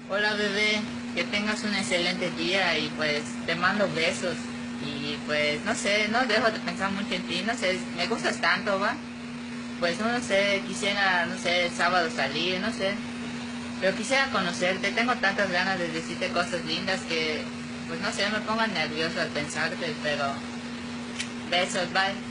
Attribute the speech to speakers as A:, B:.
A: Hola bebé, que tengas un excelente día y pues te mando besos y pues no sé, no dejo de pensar mucho en ti, no sé, me gustas tanto, va. Pues no sé, quisiera, no sé, el sábado salir, no sé, pero quisiera conocerte, tengo tantas ganas de decirte cosas lindas que pues no sé, me pongo nervioso al pensarte, pero besos, bye.